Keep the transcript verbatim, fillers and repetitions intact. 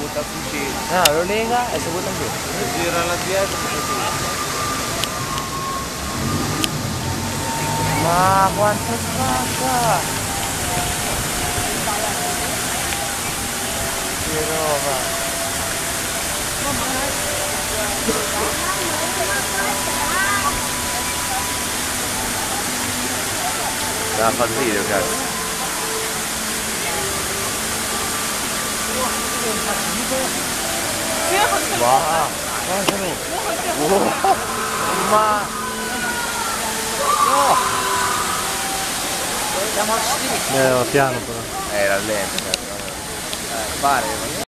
butta fucile. No, lo lega e si butta giù. Gira là dietro così. Ma quanto spacca! Che roba! Da far video, cazzo. Wow! Wow! Ma... No! Siamo al sticco! Eh, piano però. Eh, era lento, cazzo. Eh, pare.